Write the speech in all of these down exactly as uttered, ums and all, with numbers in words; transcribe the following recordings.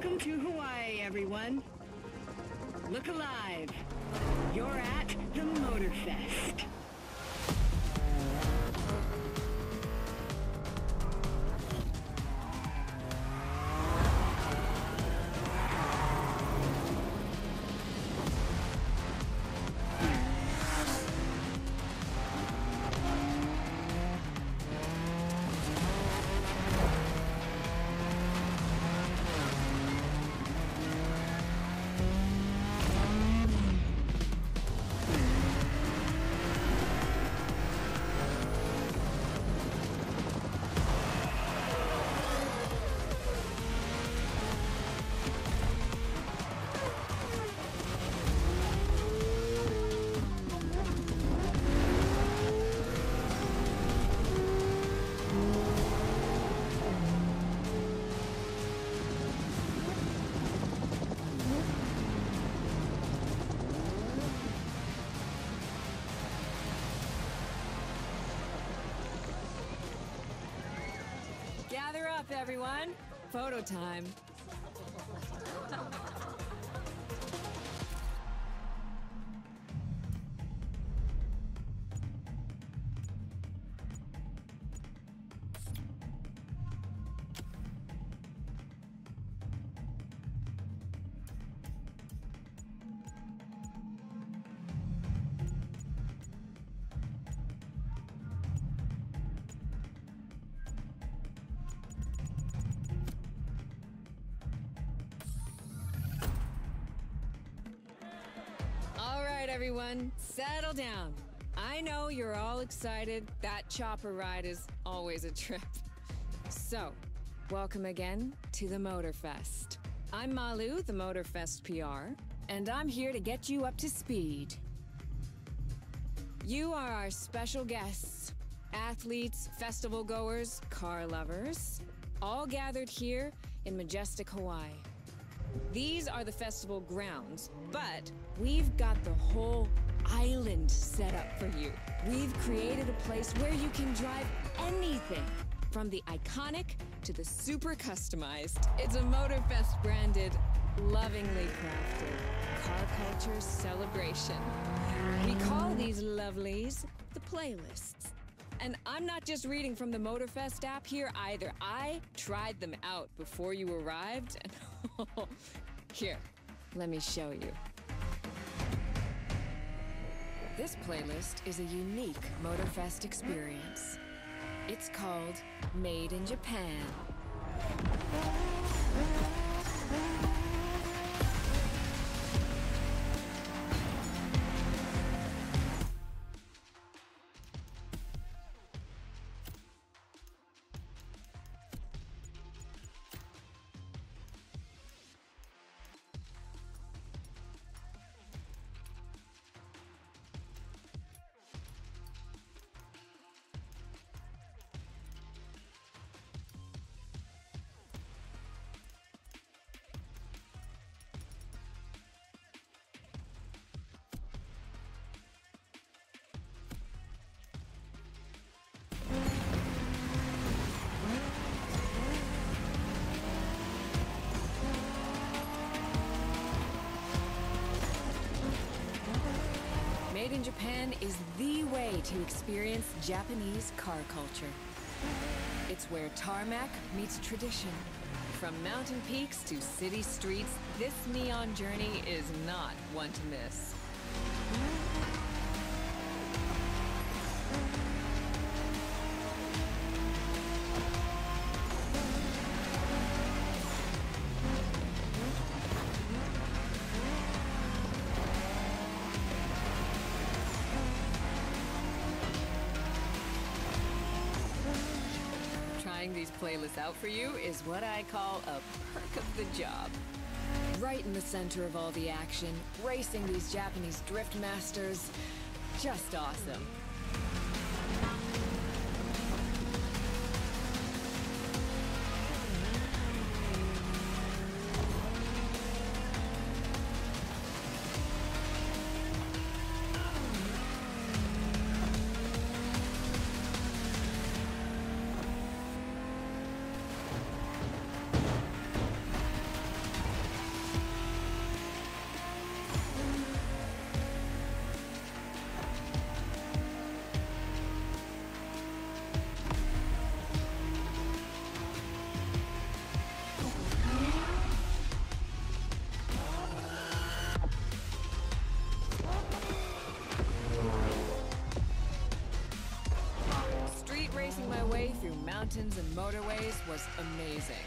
Welcome to Hawaii, everyone. Look alive. You're at the Motorfest. Gather up, everyone. Photo time. All right, everyone, settle down. I know you're all excited. That chopper ride is always a trip. So, welcome again to the Motorfest. I'm Malu, the Motorfest P R, and I'm here to get you up to speed. You are our special guests, athletes, festival goers, car lovers, all gathered here in majestic Hawaii. These are the festival grounds, but we've got the whole island set up for you. We've created a place where you can drive anything, from the iconic to the super customized. It's a Motorfest branded, lovingly crafted car culture celebration. We call these lovelies the playlists. And I'm not just reading from the Motorfest app here either. I tried them out before you arrived, and here, let me show you. This playlist is a unique Motorfest experience. It's called Made in Japan. Made in Japan is the way to experience Japanese car culture. It's where tarmac meets tradition. From mountain peaks to city streets, this neon journey is not one to miss. Trying these playlists out for you is what I call a perk of the job. Right in the center of all the action, racing these Japanese drift masters, just awesome. mountains and motorways was amazing.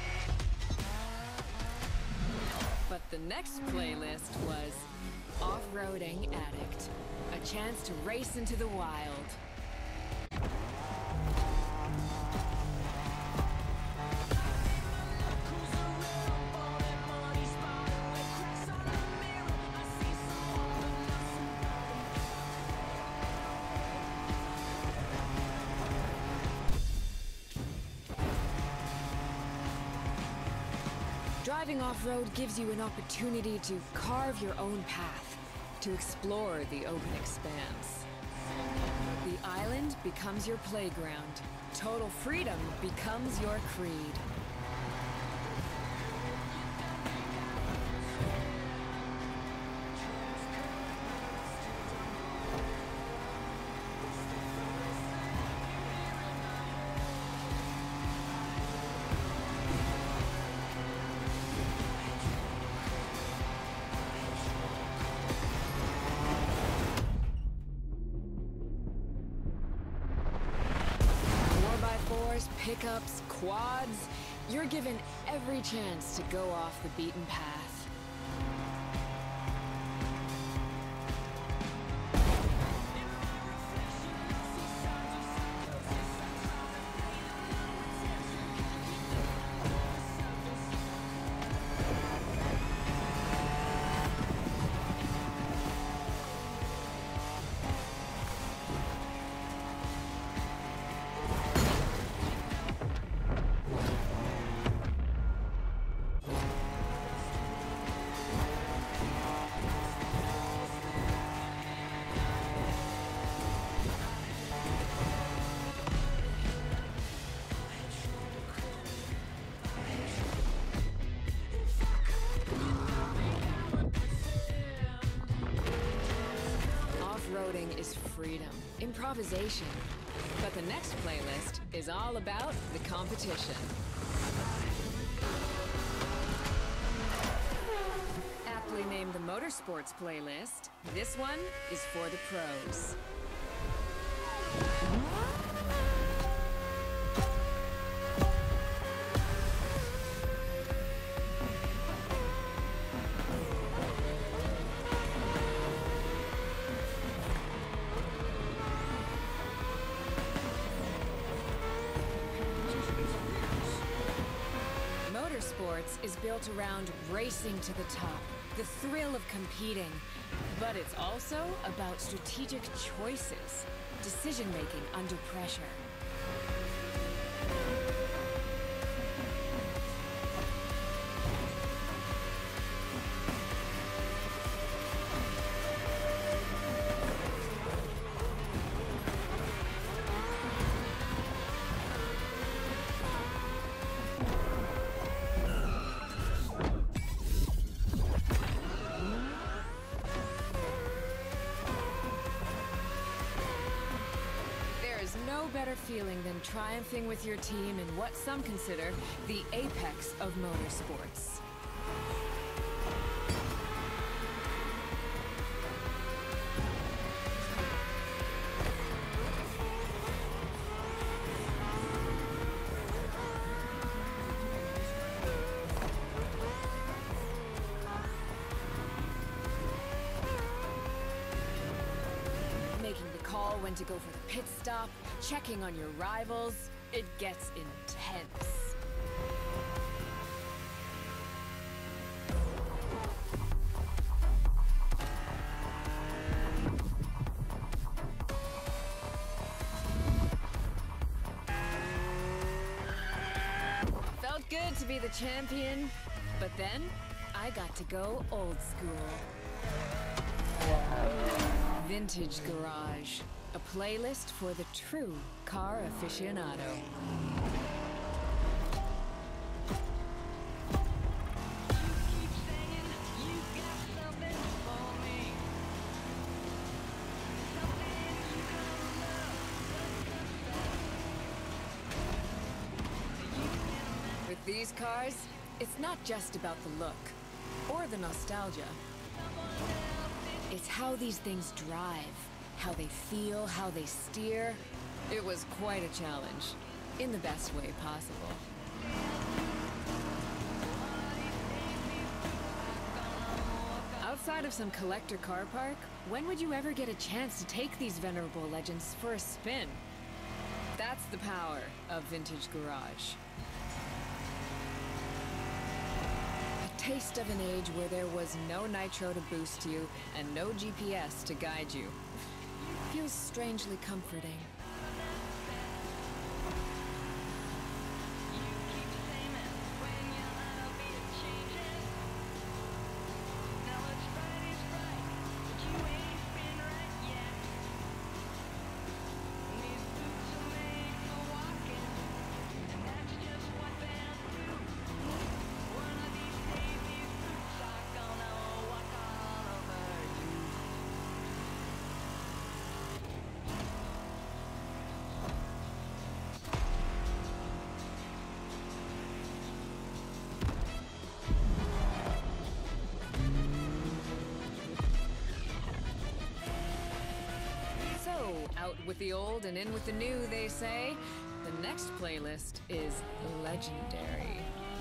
But the next playlist was Off-Roading Addict. A chance to race into the wild. Driving off-road gives you an opportunity to carve your own path, to explore the open expanse. The island becomes your playground. Total freedom becomes your creed. Pickups, quads, you're given every chance to go off the beaten path. Off-roading is freedom, improvisation. But the next playlist is all about the competition. Aptly named the Motorsports playlist, this one is for the pros. Motorsports is built around racing to the top, the thrill of competing. But it's also about strategic choices, decision-making under pressure. No better feeling than triumphing with your team in what some consider the apex of motorsports. When to go for the pit stop, checking on your rivals, it gets intense. Felt good to be the champion, but then I got to go old school. Vintage Garage. A playlist for the true car aficionado. With these cars, it's not just about the look or the nostalgia. It's how these things drive. How they feel, how they steer. It was quite a challenge. in the best way possible. Outside of some collector car park, when would you ever get a chance to take these venerable legends for a spin? That's the power of Vintage Garage. A taste of an age where there was no nitro to boost you and no G P S to guide you. Feels strangely comforting. Out with the old and in with the new, they say. The next playlist is legendary.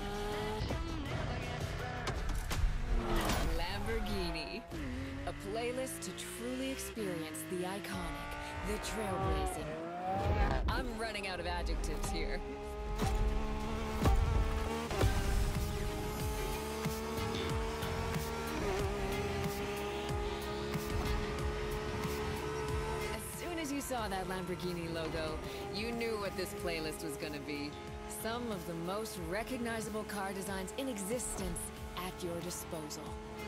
Lamborghini. A playlist to truly experience the iconic, the trailblazing. I'm running out of adjectives here. Saw that Lamborghini logo, you knew what this playlist was gonna be. Some of the most recognizable car designs in existence at your disposal.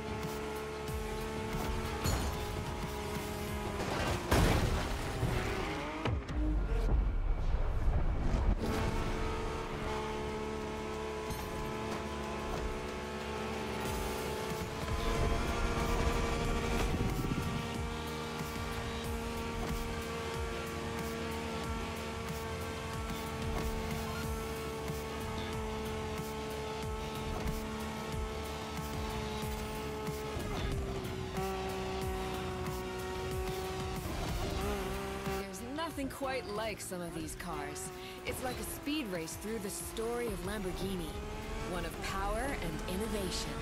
Nothing quite like some of these cars. It's like a speed race through the story of Lamborghini. One of power and innovation.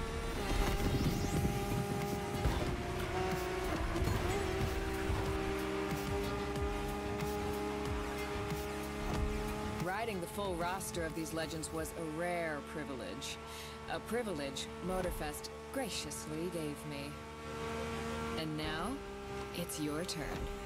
Riding the full roster of these legends was a rare privilege. A privilege Motorfest graciously gave me. And now, it's your turn.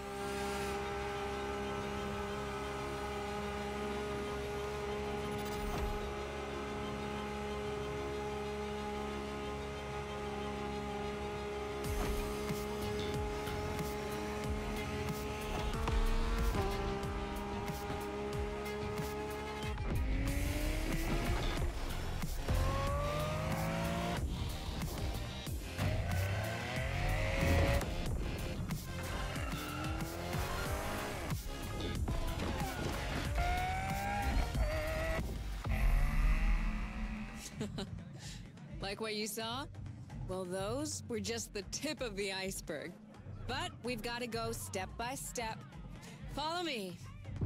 Like what you saw? Well, those were just the tip of the iceberg. But we've got to go step by step. Follow me.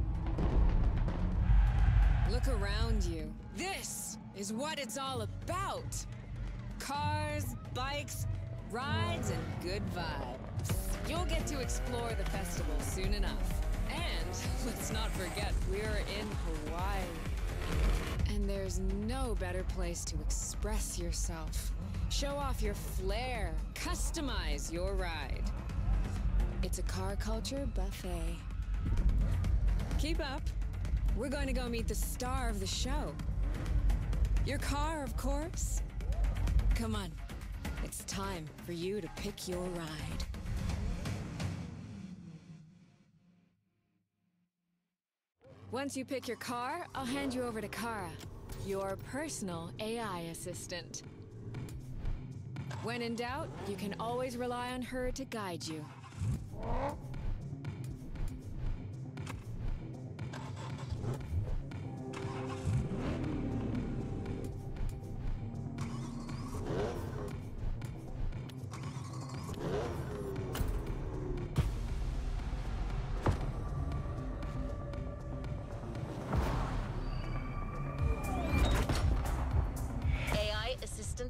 Look around you. This is what it's all about. Cars, bikes, rides, and good vibes. You'll get to explore the festival soon enough. And let's not forget, we're in Hawaii. And there's no better place to express yourself. Show off your flair. Customize your ride. It's a car culture buffet. Keep up. We're going to go meet the star of the show. Your car, of course. Come on. It's time for you to pick your ride. Once you pick your car, I'll hand you over to Kara, your personal A I assistant. When in doubt, you can always rely on her to guide you.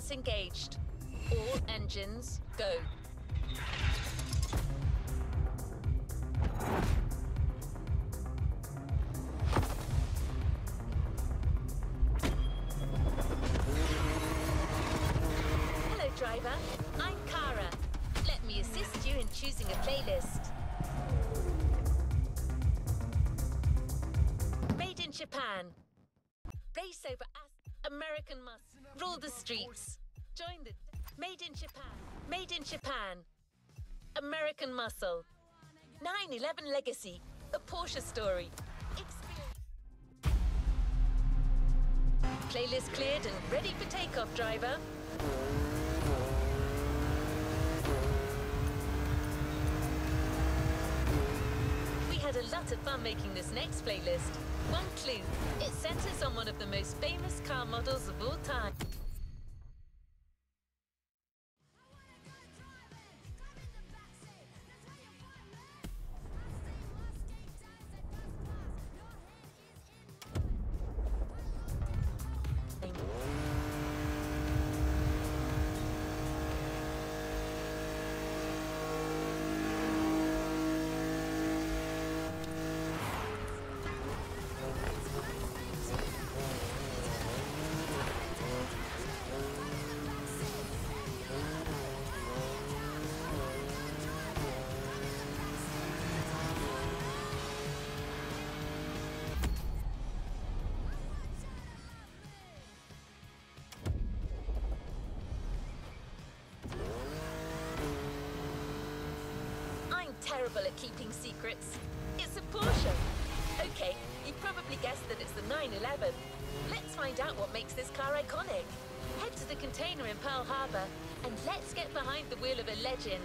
Units engaged. All engines, go. Hello, driver. I'm Kara. Let me assist you in choosing a playlist. Made in Japan. Race over As American must rule the streets. Join the Made in Japan. Made in Japan. American muscle. nine eleven Legacy. A Porsche story. Experience. Playlist cleared and ready for takeoff, driver. We had a lot of fun making this next playlist. One clue, it centers on one of the most famous car models of all time. Terrible at keeping secrets. It's a Porsche. Okay, you probably guessed that it's the nine eleven. Let's find out what makes this car iconic. Head to the container in Pearl Harbor and let's get behind the wheel of a legend.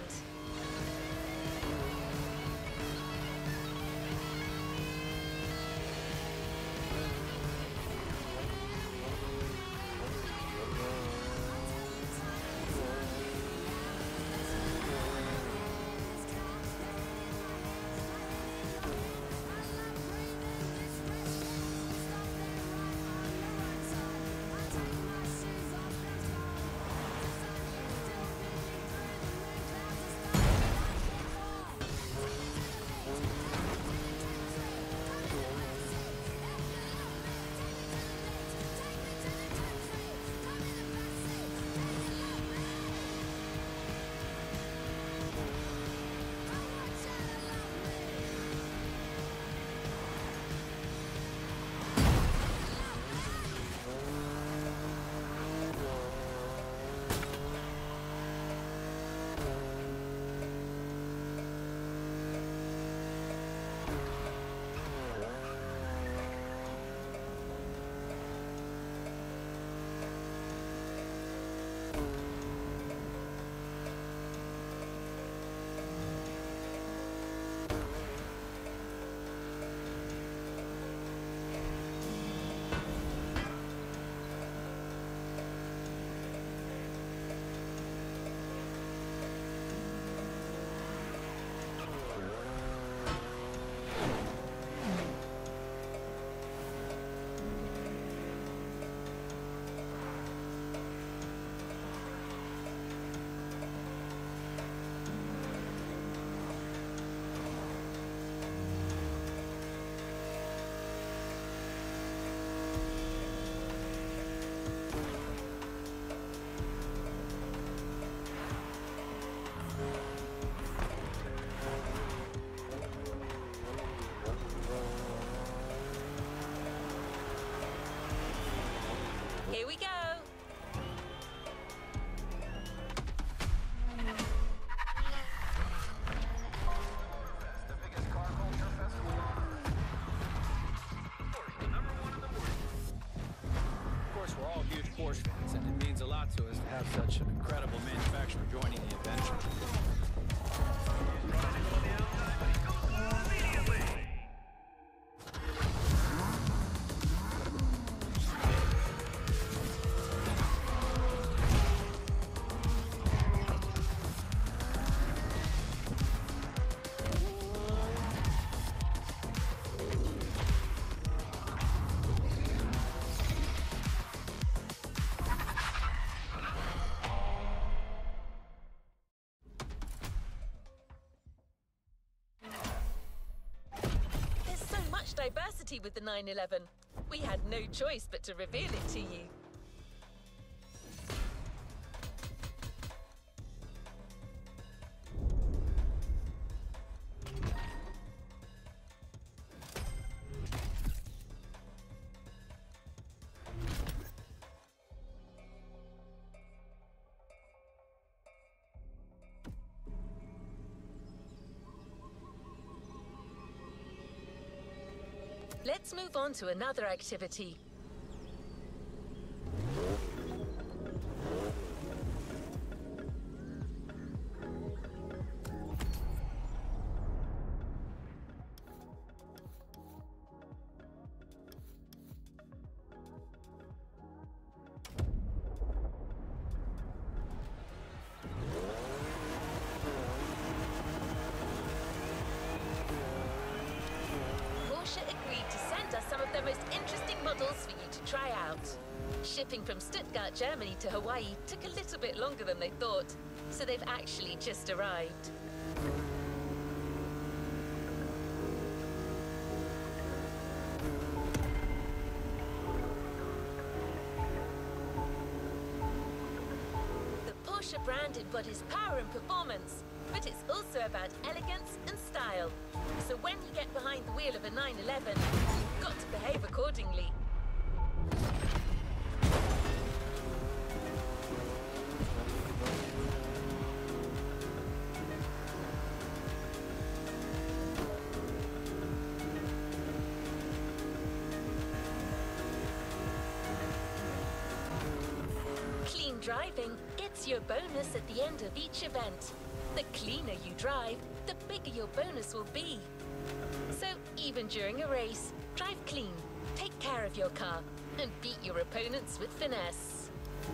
Here we go. The biggest car culture festival on Earth. Porsche, number one in the world. Of course, we're all huge Porsche fans, and it means a lot to us to have such an incredible manufacturer joining the adventure. Trying to go on the outside, but he goes through immediately. diversity with the nine eleven. We had no choice but to reveal it to you. Let's move on to another activity. Porsche agreed to send us some of their most interesting models for you to try out. Shipping from Stuttgart, Germany to Hawaii took a little bit longer than they thought, so they've actually just arrived. The Porsche brand embodies power and performance, but it's also about elegance and style. So when you get behind the wheel of a nine eleven, you've got to behave accordingly. Clean driving gets your bonus at the end of each event. The cleaner you drive, the bigger your bonus will be. So even during a race, drive clean, take care of your car, and beat your opponents with finesse.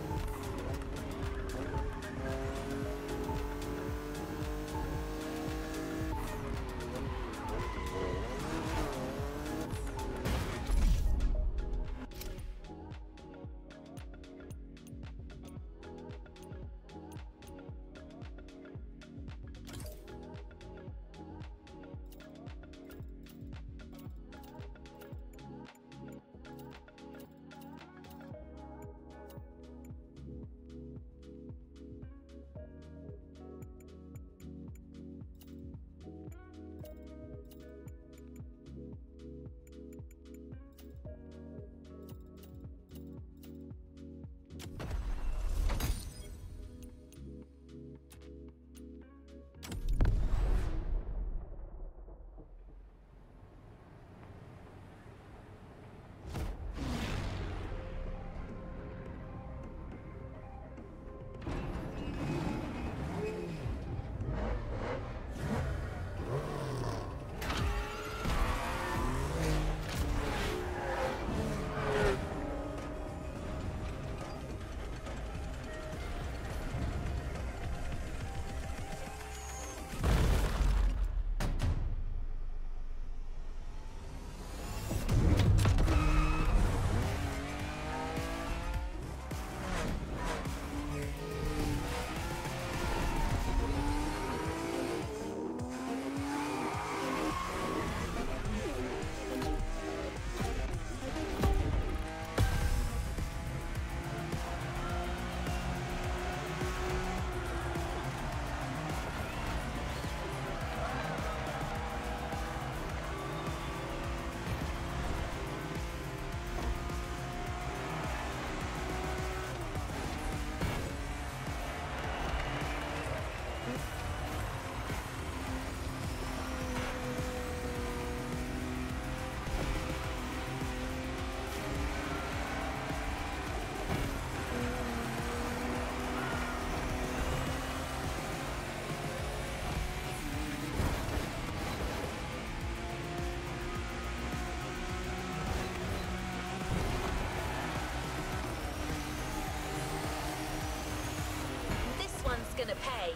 Gonna pay.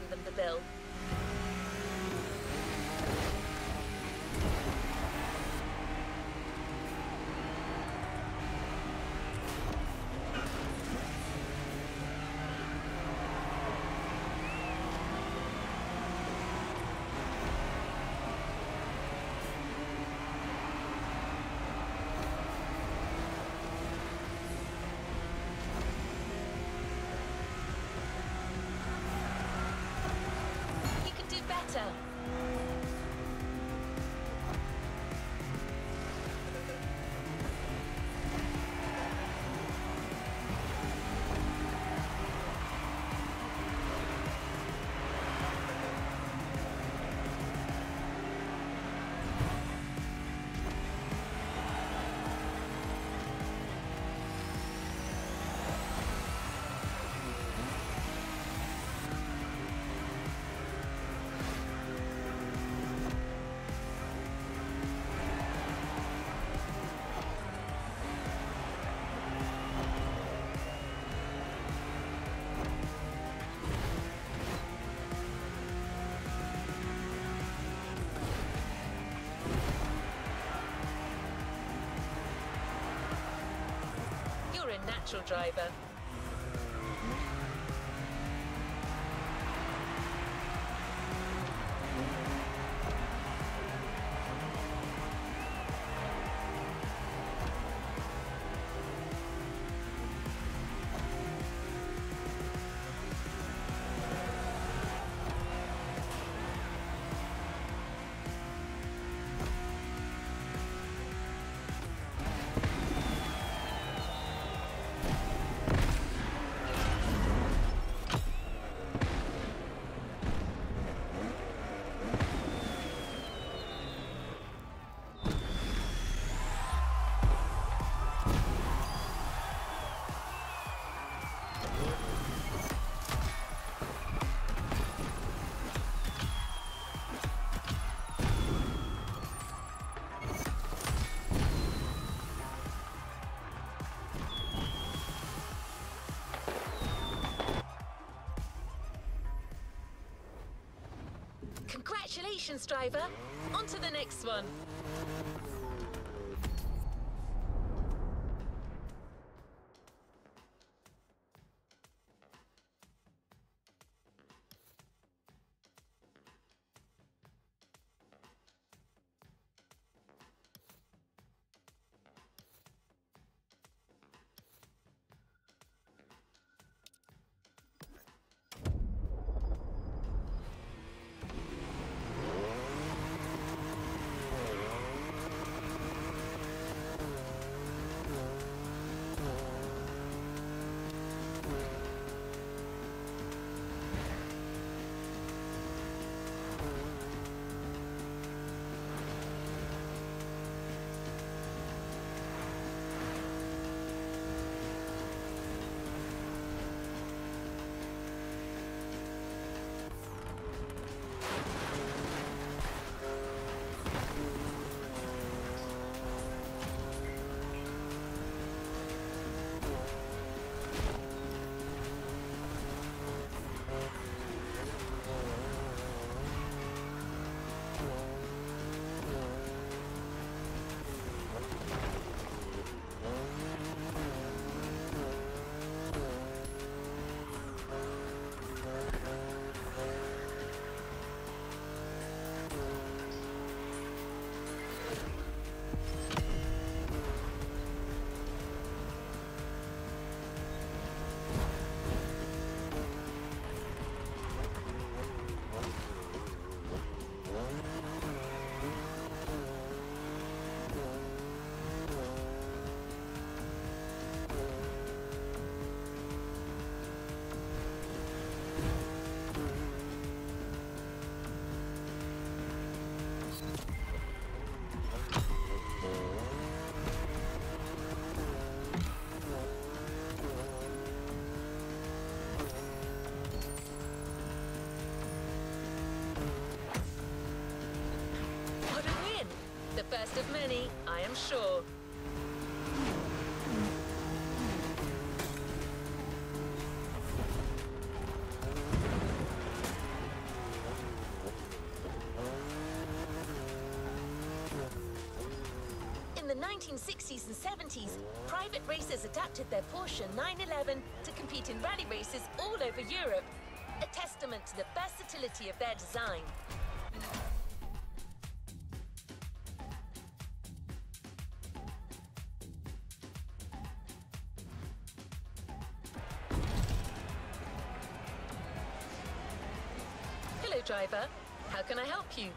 send them the bill. Better. You're a natural driver. Congratulations, driver. On to the next one. First of many, I am sure. the nineteen sixties and seventies, private racers adapted their Porsche nine eleven to compete in rally races all over Europe, a testament to the versatility of their design. Hello, driver. How can I help you?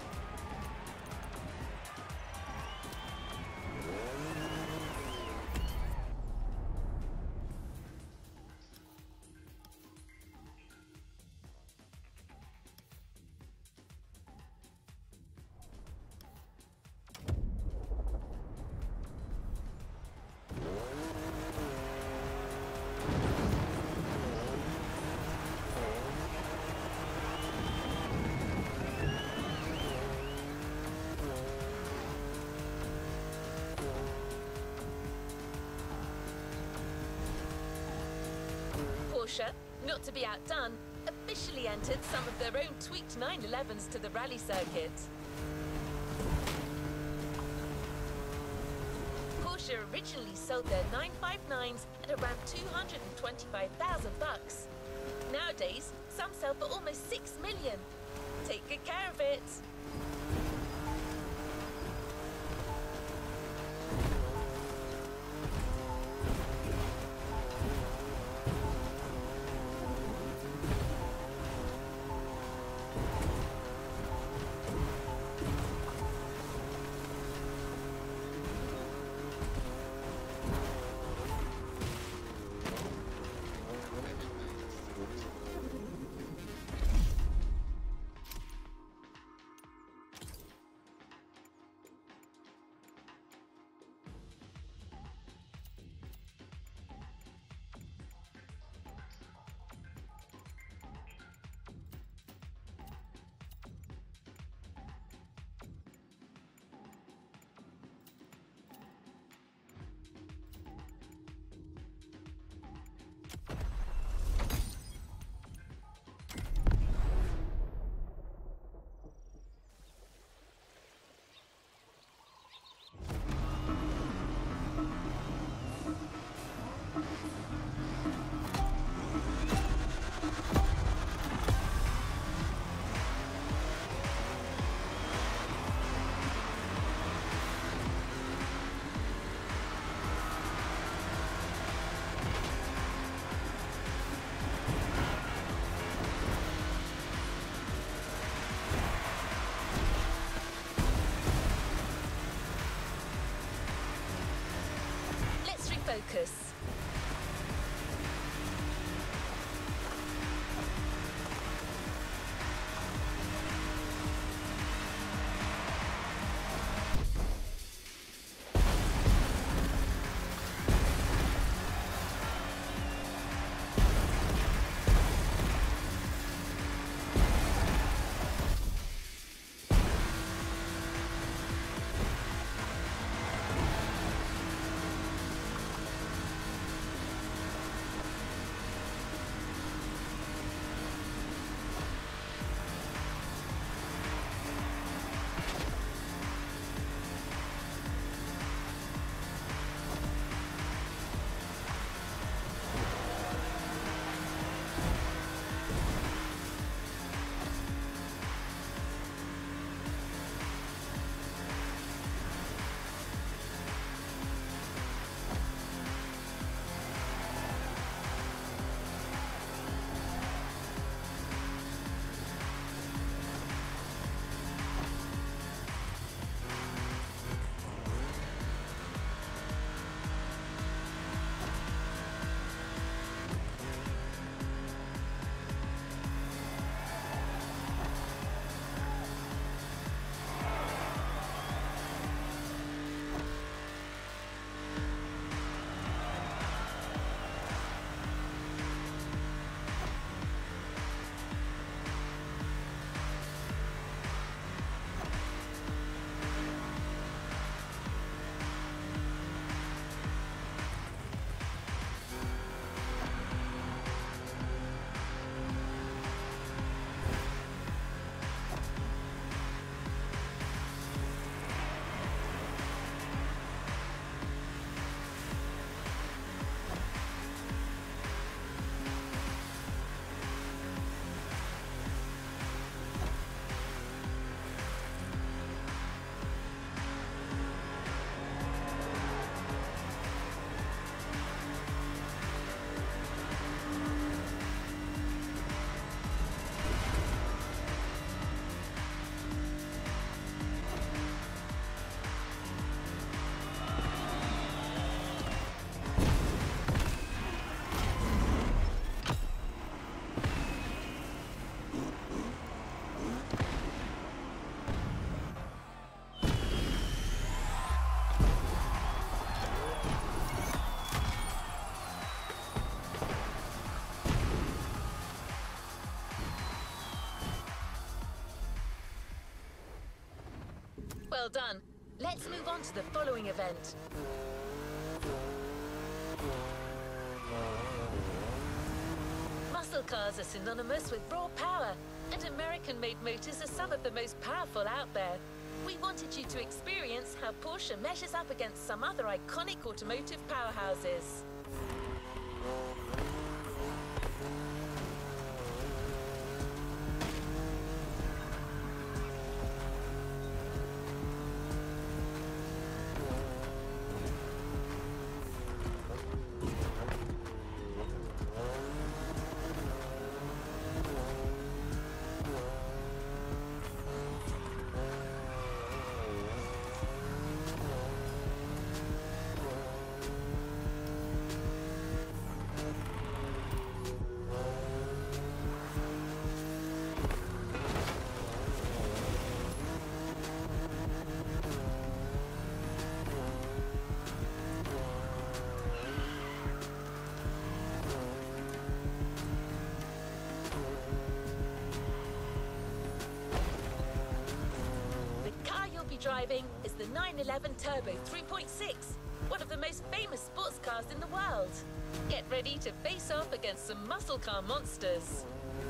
Porsche, not to be outdone, officially entered some of their own tweaked nine elevens to the rally circuit. Porsche originally sold their nine fifty-nines at around two hundred twenty-five thousand bucks. Nowadays, some sell for almost six million. Take good care of it. Focus. well done. Let's move on to the following event. Muscle cars are synonymous with raw power, and American-made motors are some of the most powerful out there. We wanted you to experience how Porsche measures up against some other iconic automotive powerhouses. Driving is the nine eleven Turbo three point six, one of the most famous sports cars in the world. Get ready to face off against some muscle car monsters.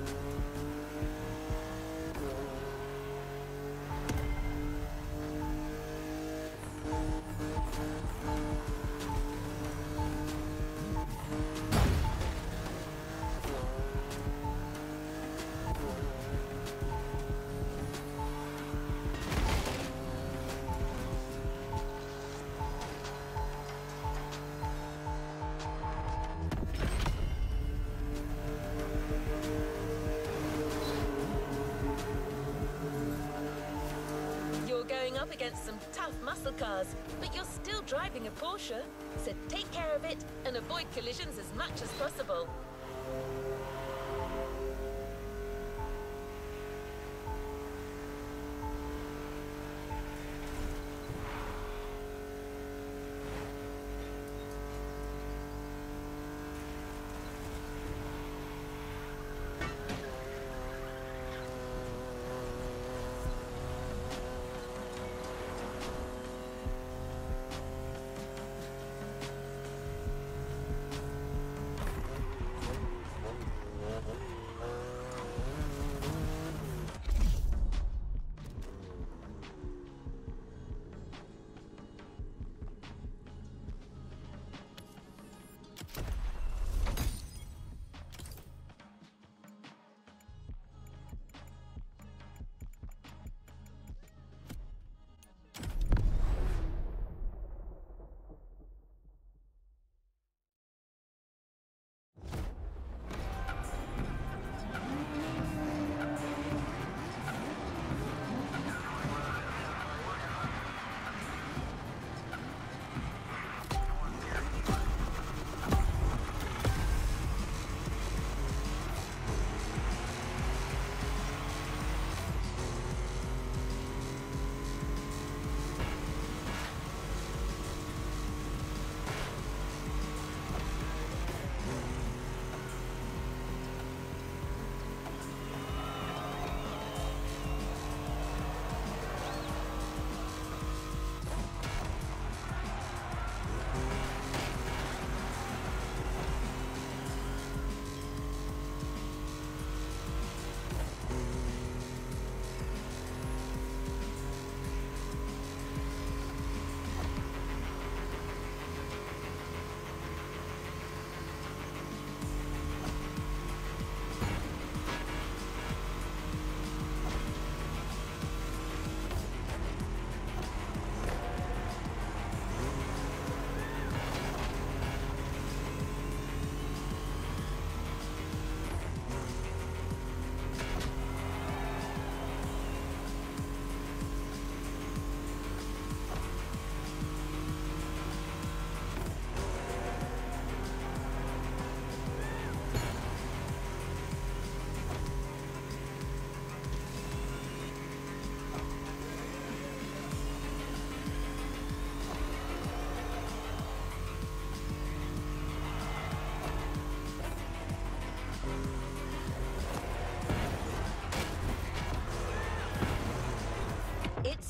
Going up against some tough muscle cars, but you're still driving a Porsche, so take care of it and avoid collisions as much as possible.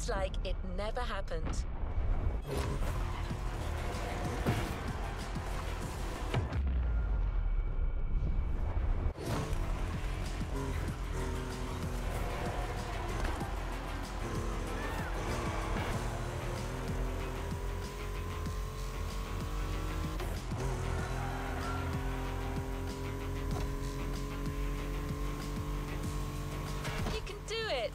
It's like it never happened. You can do it!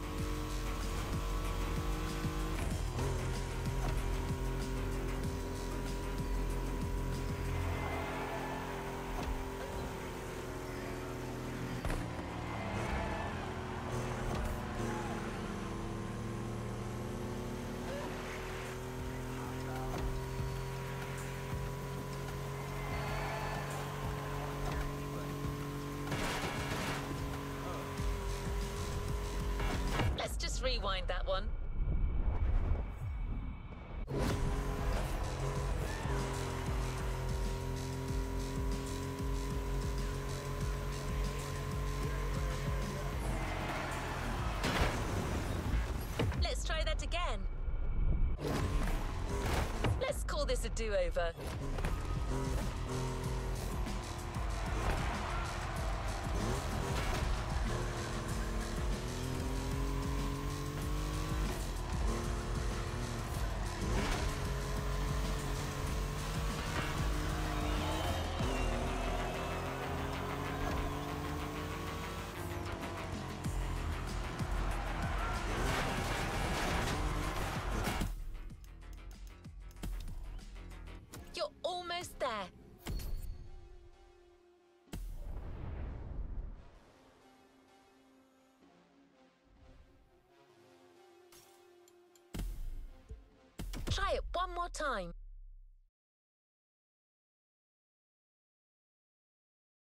Let's just rewind that one. Let's try that again. Let's call this a do-over. You're almost there. Try it one more time.